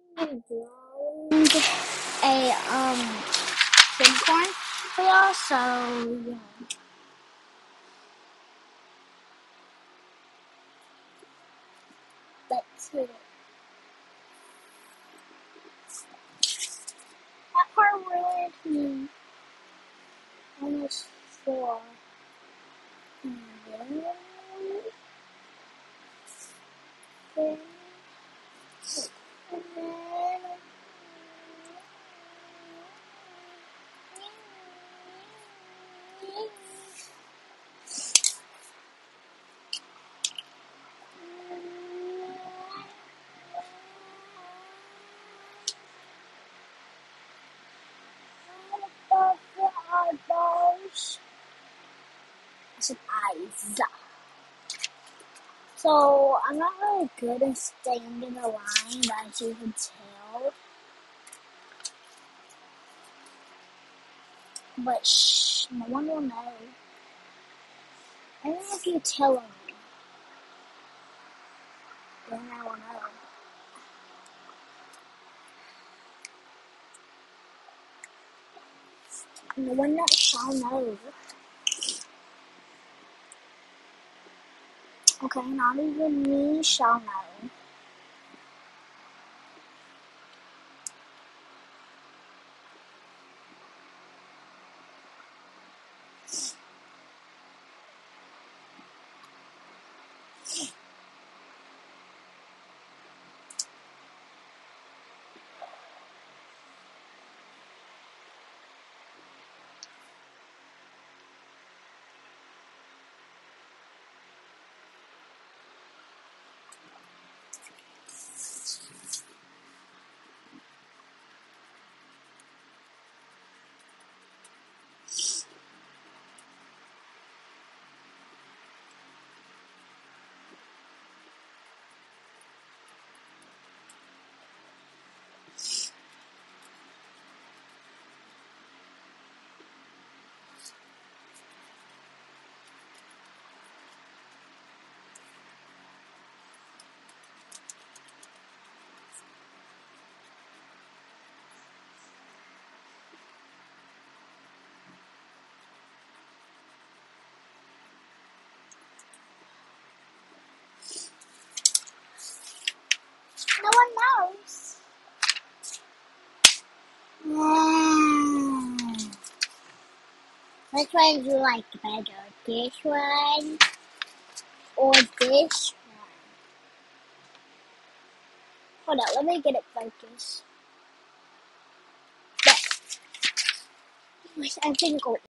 drawing a unicorn for y'all, so yeah. Let's hit it. That part ruined me almost for and then above the eyeballs. I said eyes. So I'm not really good at staying in the line, as you can tell. But shh, no one will know. Only if you tell me, then I will know. No one that shall know. Okay, not even me shall know. No one knows. Which one do you like better? This one or this one? Hold on, let me get it focused. There. I think